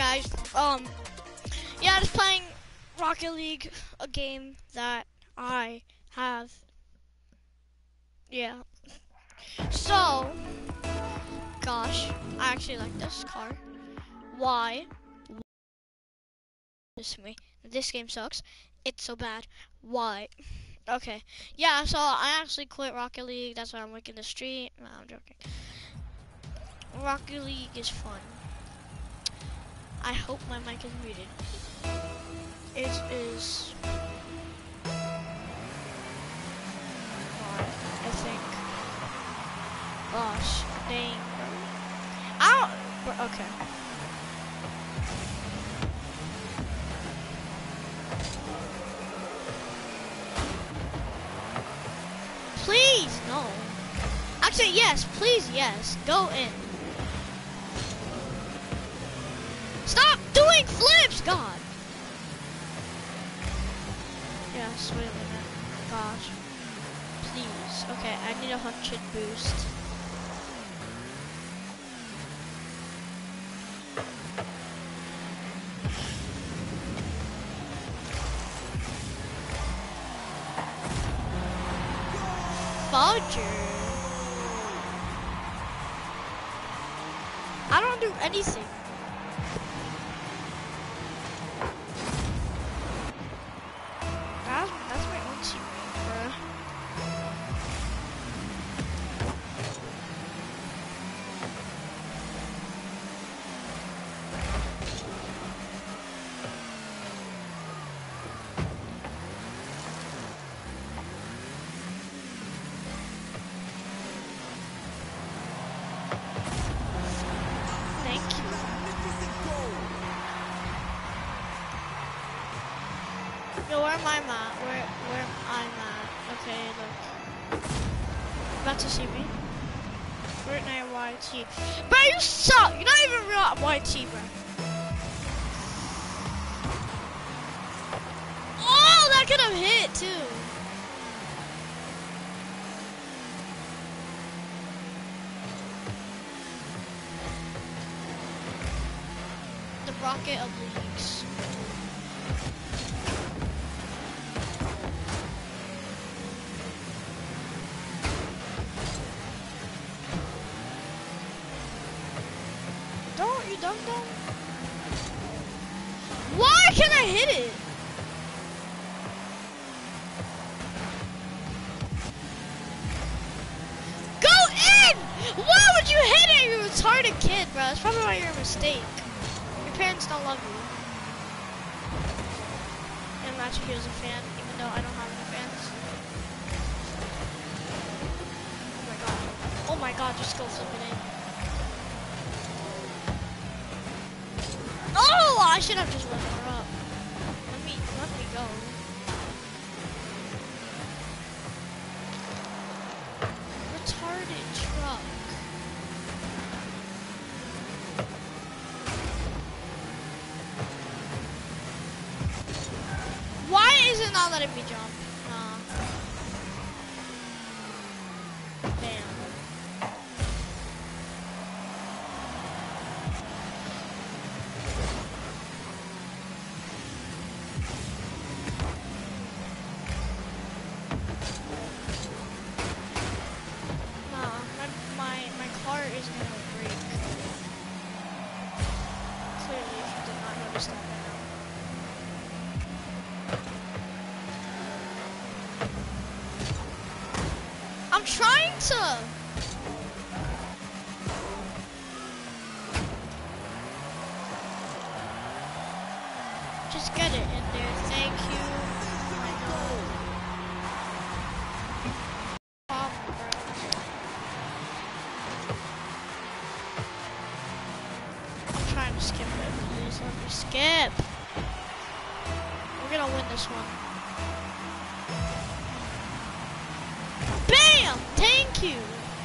guys. Yeah, just playing Rocket League, a game that I have. Yeah. So, gosh, I actually like this car. Why? This to me. This game sucks. It's so bad. Why? Okay. Yeah, so I actually quit Rocket League. That's why I'm working the street. No, I'm joking. Rocket League is fun. I hope my mic is muted. It is. I think. Gosh, dang. Ow! Okay. Please, no. Actually, yes. Please, yes. Go in. Stop doing flips, God. Yes, wait a minute. Gosh. Please. Okay, I need a 100 boost. Fudger. I don't do anything. That's my own teammate, bruh. Yo, where am I at? Where I'm at? Okay, look. About to see me. Fortnite YT. Bro, you suck! You're not even real YT, bro. Oh, that could have hit too. The rocket of leagues. Dum dum. Why can I hit it? Go in! Why would you hit it, you retarded kid, bro? That's probably why you're a mistake. Your parents don't love you. And Magic Hero's a fan, even though I don't have any fans. Oh my god. Oh my god, just go flip it in. Oh, I should have just left her up. Let me go. Retarded truck. Why is it not letting me jump? Damn. I'm trying to. Just get it in there. Thank you. I know. I'm trying to skip it. Please let me skip. We're gonna win this one. Bam! Thank you.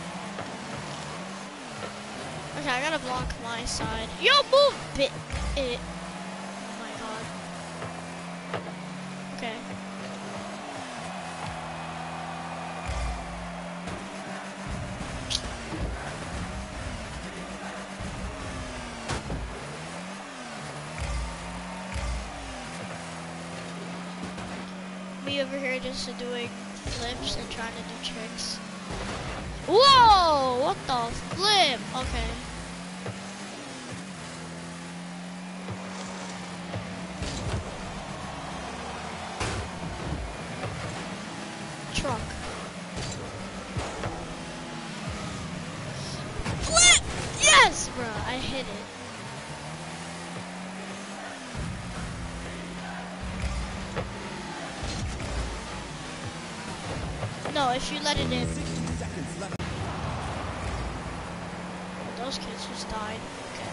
Okay, I gotta block my side. Yo, move it. Oh my god. Okay. over here just doing flips and trying to do tricks. Whoa! What the flip? Okay. Truck. Flip! Yes, bro. I hit it. No, if you let it in. Those kids just died. Okay.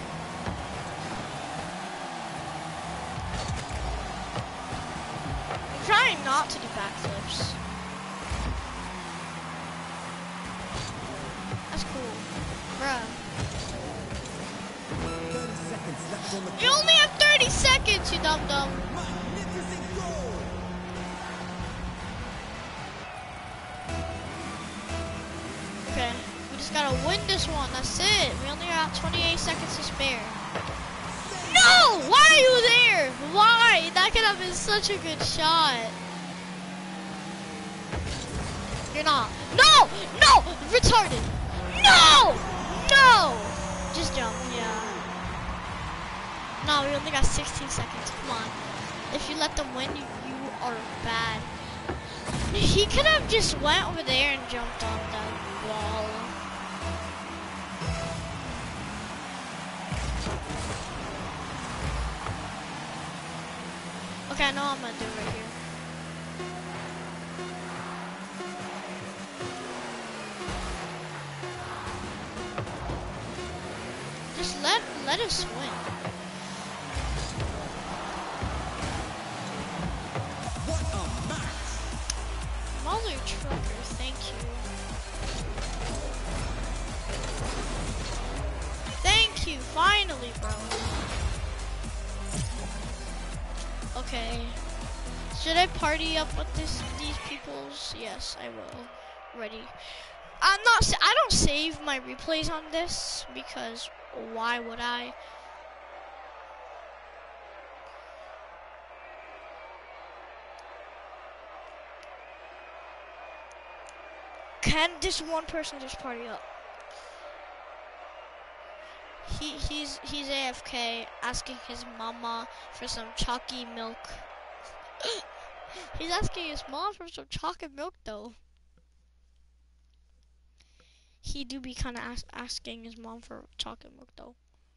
I'm trying not to do backflips. That's cool. Bruh. 30 seconds left on the You only have 30 seconds, you dum-dum. magnificent goal. Okay, we just gotta win this one. That's it. We only got 28 seconds to spare. No! Why are you there? Why? That could have been such a good shot. You're not. No! No! Retarded. No! No! Just jump. Yeah. No, we only got 16 seconds. Come on. If you let them win, you are bad. He could have just went over there and jumped on that wall. Okay, I know what I'm gonna do right here. Just let us win. What a match. Mother trucker, thank you. Thank you, finally, bro. Okay. Should I party up with these peoples? Yes, I will. Ready. I don't save my replays on this because why would I? Can this one person just party up? He's AFK asking his mama for some chalky milk. He's asking his mom for some chocolate milk though. He do be kind of asking his mom for chocolate milk though.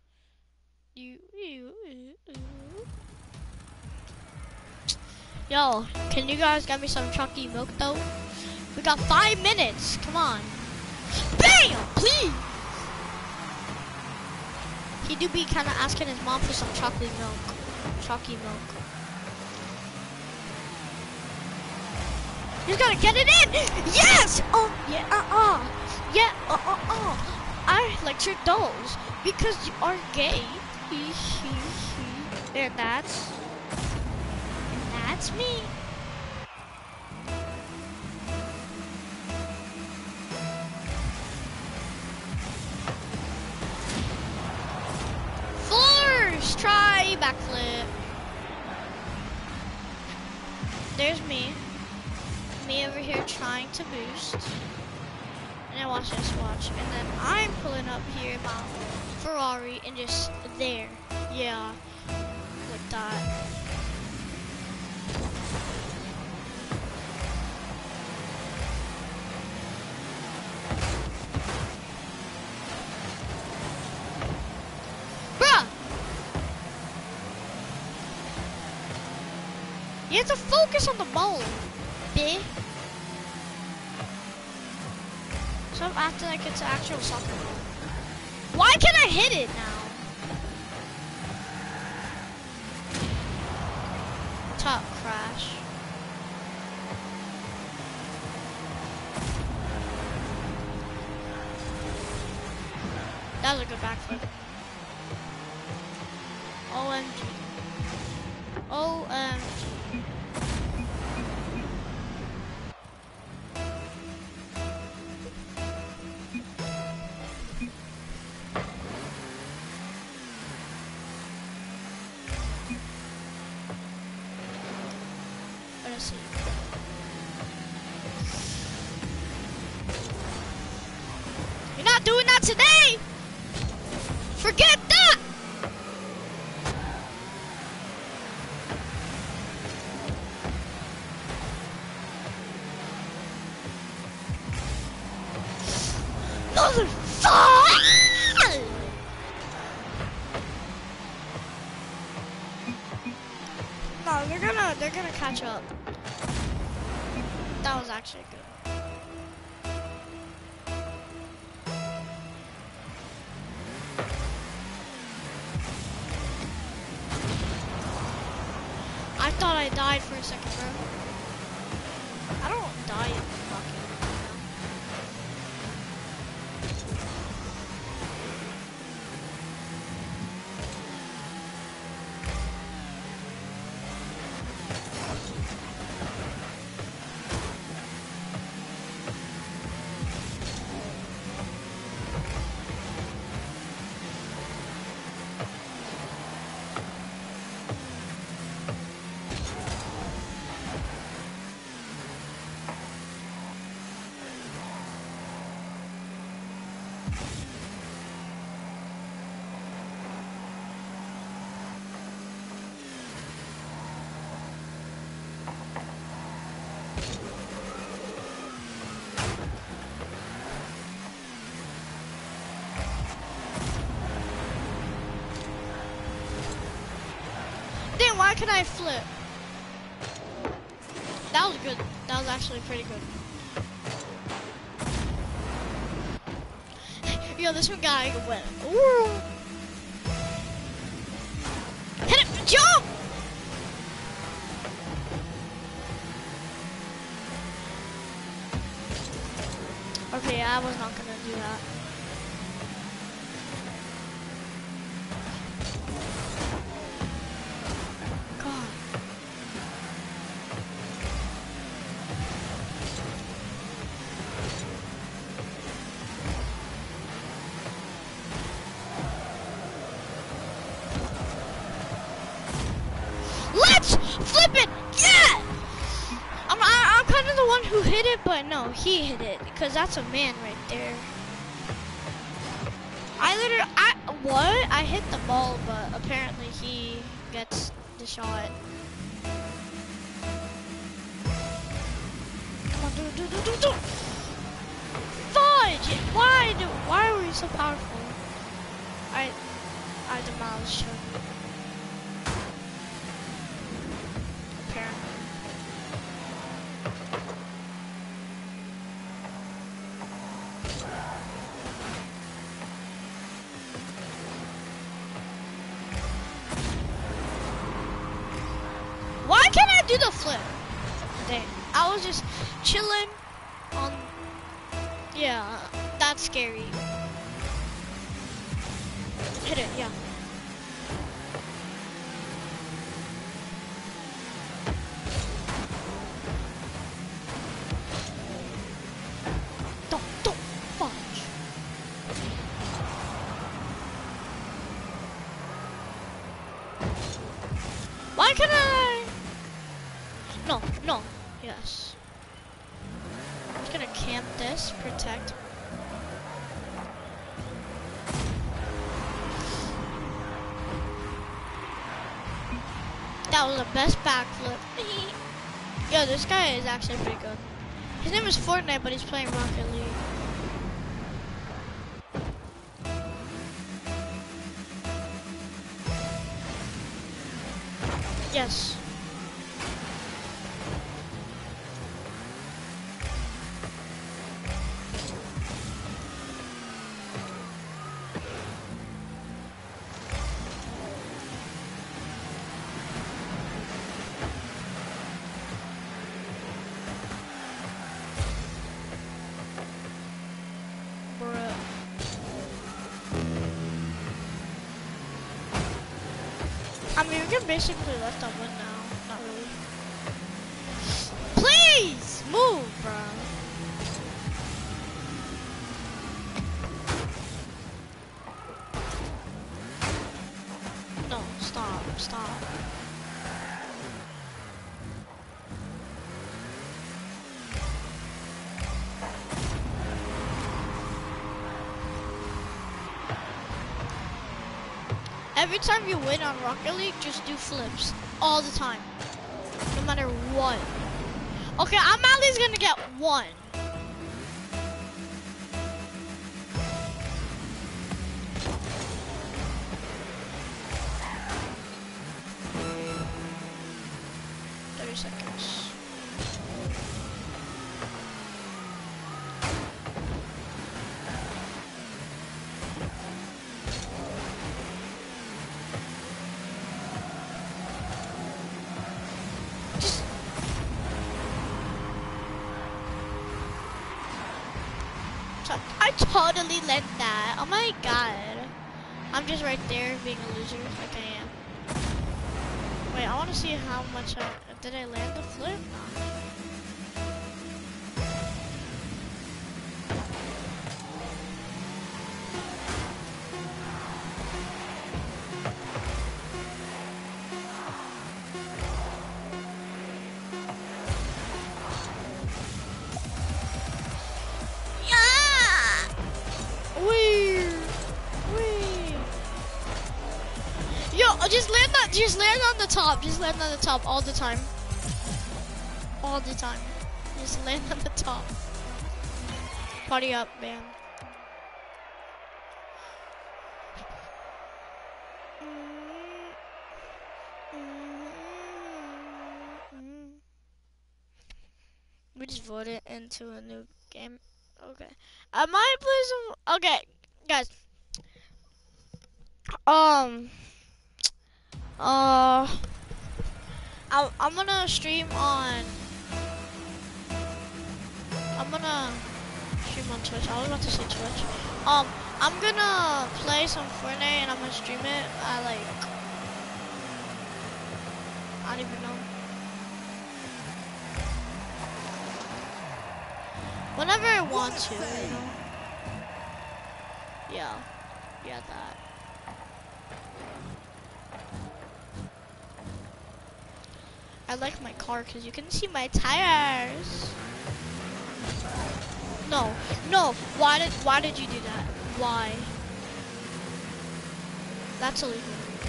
Yo, can you guys get me some chalky milk though? We got 5 minutes. Come on. Bam! Please. He do be kind of asking his mom for some chocolate milk. Chalky milk. You gotta get it in! Yes! Oh, yeah, Yeah, I like your dolls because you are gay. And that's me. First try backflip. There's me. Me over here trying to boost. And then watch this, watch. And then I'm pulling up here in my Ferrari and just there. Yeah. Like that. Bruh! You have to focus on the ball, bitch. So I'm acting like it's an actual soccer ball. Why can't I hit it now? Top crash. That was a good backflip. OMG. OMG. Let's see. not doing that today. Forget that. Motherfucker! No, they're gonna catch up. That was actually good. I thought I died for a second, bro. I don't die in fucking. Damn, why can I flip? That was good. That was actually pretty good. Yo, this one guy went. Ooh. Hit it! Jump! Okay, I was not gonna do that. God. Let's flip it! Yeah! I'm kind of the one who hit it, but no, he hit it because that's a man right there. What? I hit the ball, but apparently he gets the shot. Come on, do. Fudge! Why are we so powerful? I demolished him. Apparently. Why can't I do the flip? Dang. I was just chilling on. Yeah, that's scary. Hit it, yeah. Don't fudge. Why can't I? No, yes. I'm just gonna camp this, protect. That was the best backflip. Yo, this guy is actually pretty good. His name is Fortnite, but he's playing Rocket League. Yes. I mean, we can basically let them win now. Not really. Please move, bro. No, stop. every time you win on Rocket League, just do flips all the time, no matter what. Okay, I'm at least gonna get one. Seconds. I totally let that. Oh my god. I'm just right there being a loser like I am. Wait, I want to see how much did I land the flip? Just land on the top. Just land on the top all the time. All the time. Just land on the top. Party up, man. We just voted into a new game. Okay. I might play some. Okay, guys. I'm gonna stream on. I'm gonna stream on Twitch. I was about to say Twitch. I'm gonna play some Fortnite and I'm gonna stream it. I don't even know. Whenever I want to, you know. Yeah, that. I like my car because you can see my tires. No. Why did you do that? Why? That's illegal.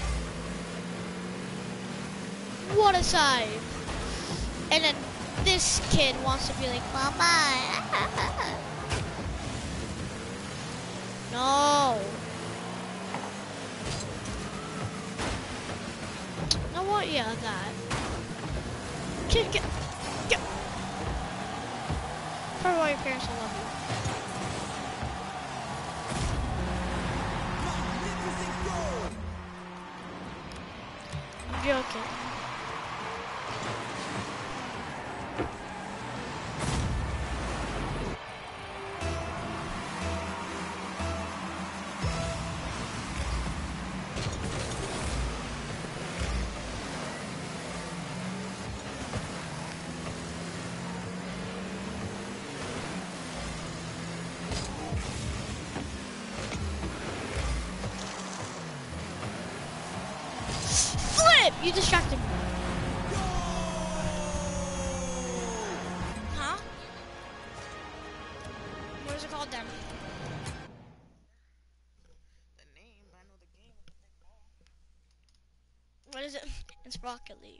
What a side. And then this kid wants to be like, Mama. No. You know what? Yeah, that. Get. Probably why your parents don't love you. I'm joking. You distracted me. Huh? What is it called then? The name, I know the game. What is it? It's Rocket League.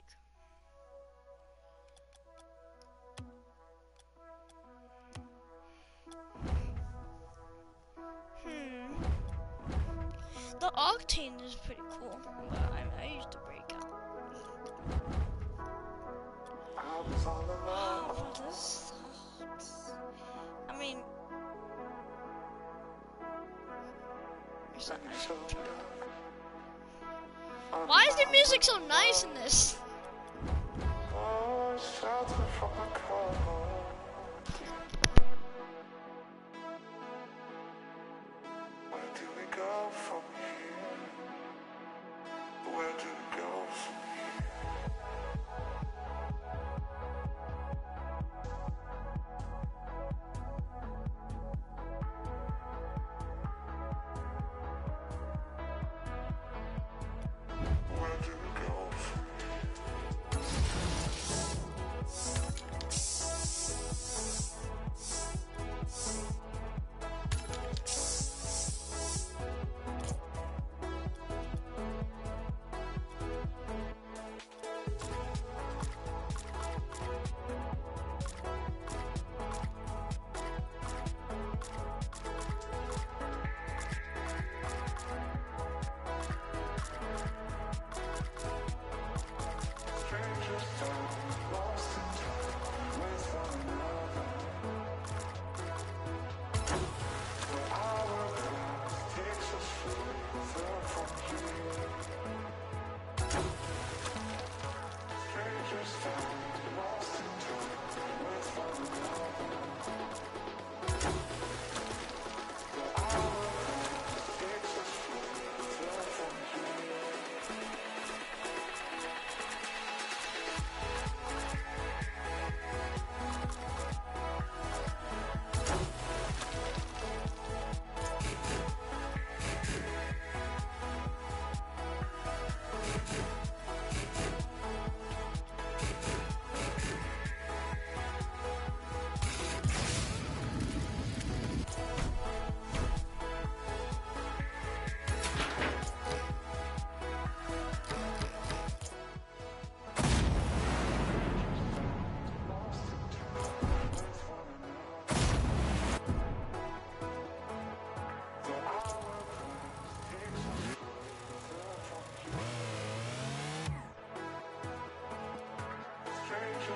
The Octane is pretty cool, but I used to break out. Oh, this sucks. I mean, why is the music so nice in this?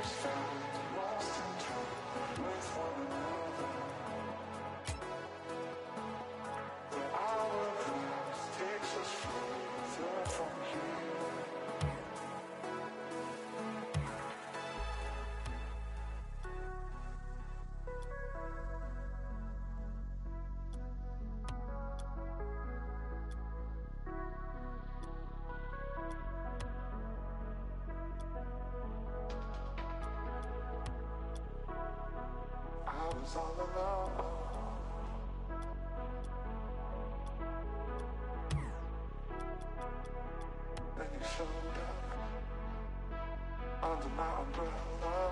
I was all alone. Then you showed up under my umbrella.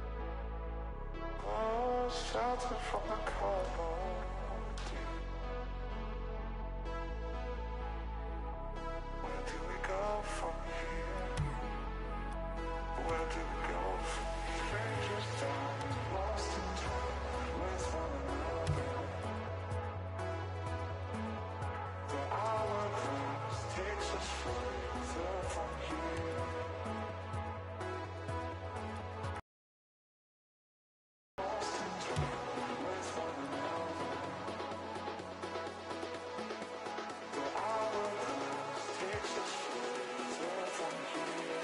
Oh, sheltered from the cold. Where do we go from here? Where do we go from here? Strangers die, lost in time with one another. The hourglass takes us further from here. Lost in time with one another. The hourglass takes us further from here.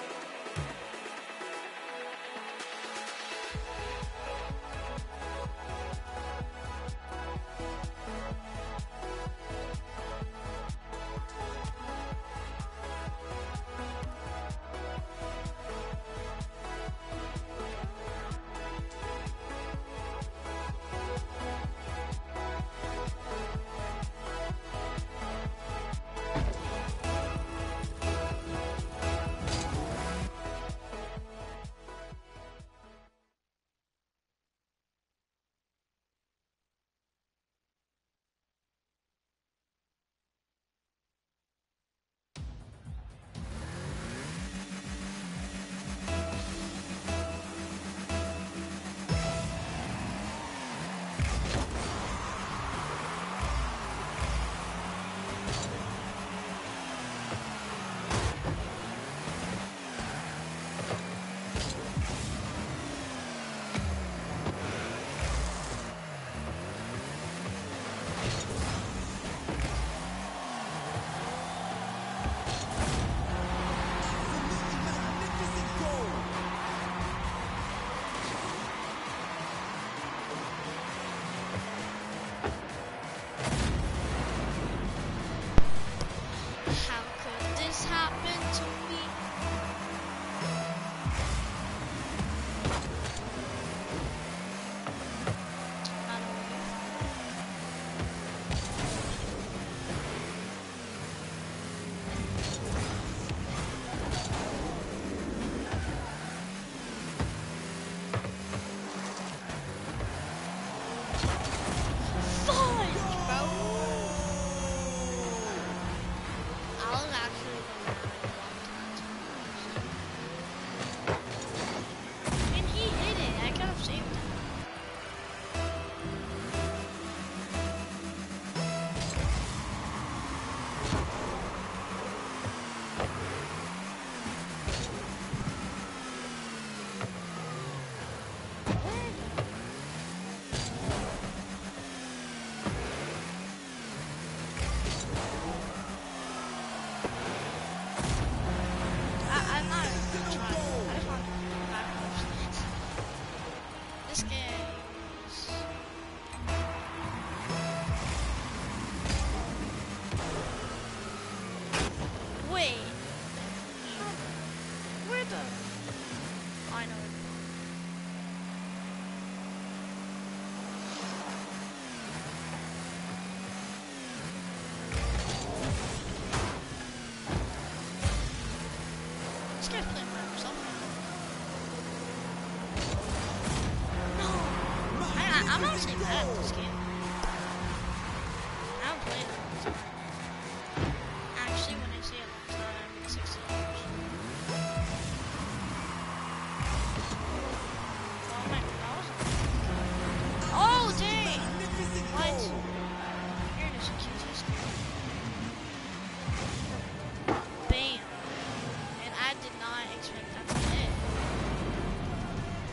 Magnificent goal. How could this happen to me? Not Fudge, bro. I was actually and he hit it. I could have saved him. I'm not trying. I just want to back This game is... Wait. Where the... I know it. This guy's playing by himself. No! I'm honestly bad at this game. I haven't played it in a long time. Actually, when I say a long time, I mean 16 years. Oh my god, that was a... Oh, dang! Magnificent What? goal. Here it is, QT screen. Bam. And I did not expect that to hit.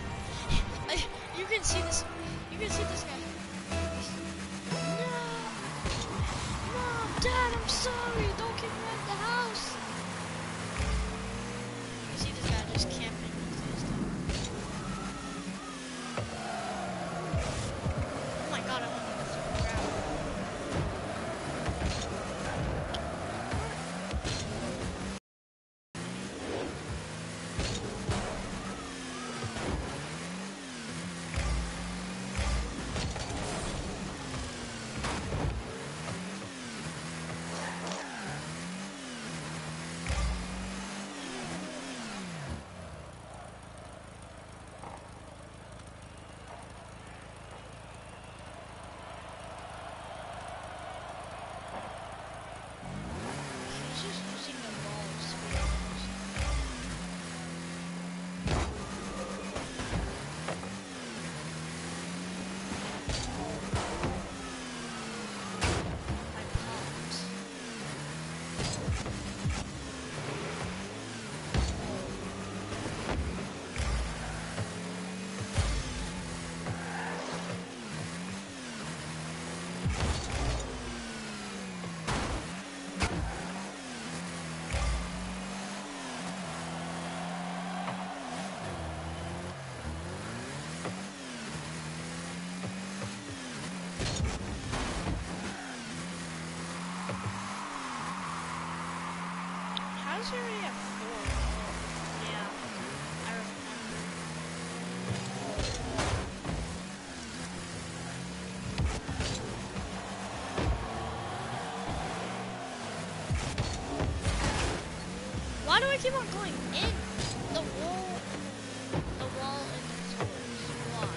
keep on going in the wall? The wall in the toys. Why?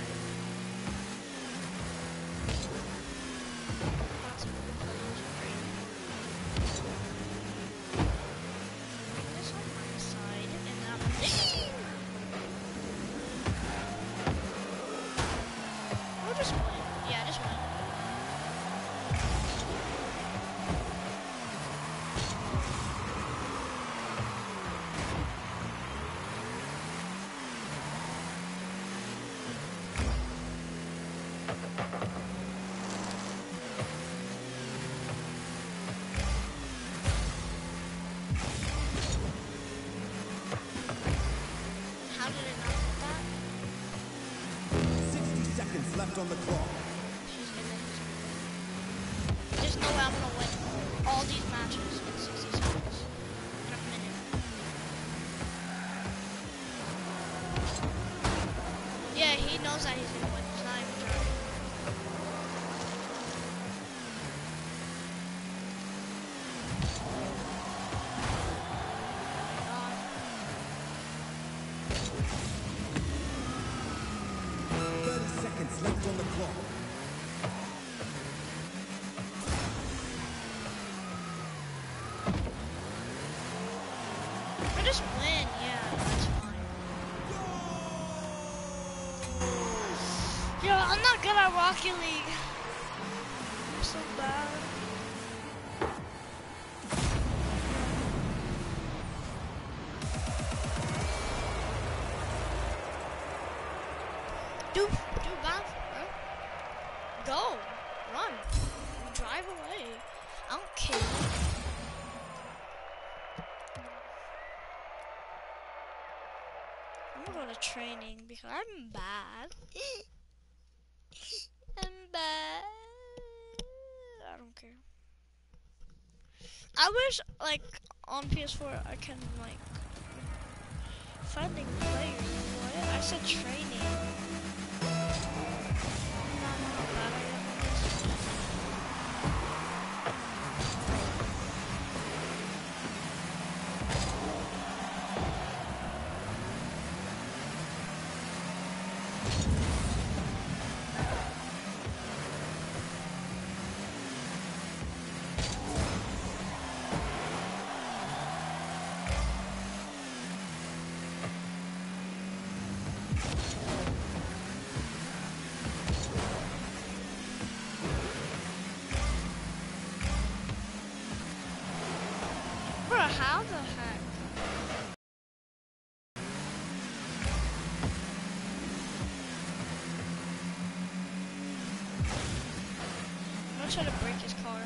Lots of colors are great. Bring this on my side and that one. We'll just win. Yeah, just win. How did it not hit that? 60 seconds left on the clock. She's in it. There's no way I'm gonna win all these matches in 60 seconds. In a minute. Yeah, he knows that he's gonna win. He's not even trying. God. 30 seconds left on the clock. I just win, yeah, that's fine. Yo, I'm not good at Rocket League. I'm so bad. Do bounce, bro. Go, run, drive away. I don't care. I'm gonna go to training because I'm bad. I'm bad. I don't care. I wish, like, on PS4 I can, like, finding players. What? I said training. No, I'm not bad. I am on this. Bro, how the heck? I'm gonna try to break his car.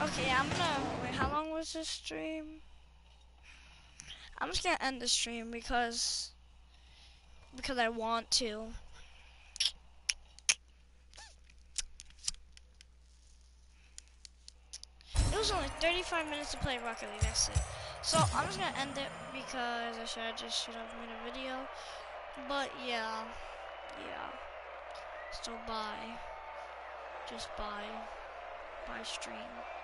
Okay, I'm gonna wait. How long was this stream? I'm just gonna end the stream because I want to. It was only 35 minutes to play Rocket League. That's it. So I'm just gonna end it because I should have made a video. But yeah. So bye. Just bye. Bye stream.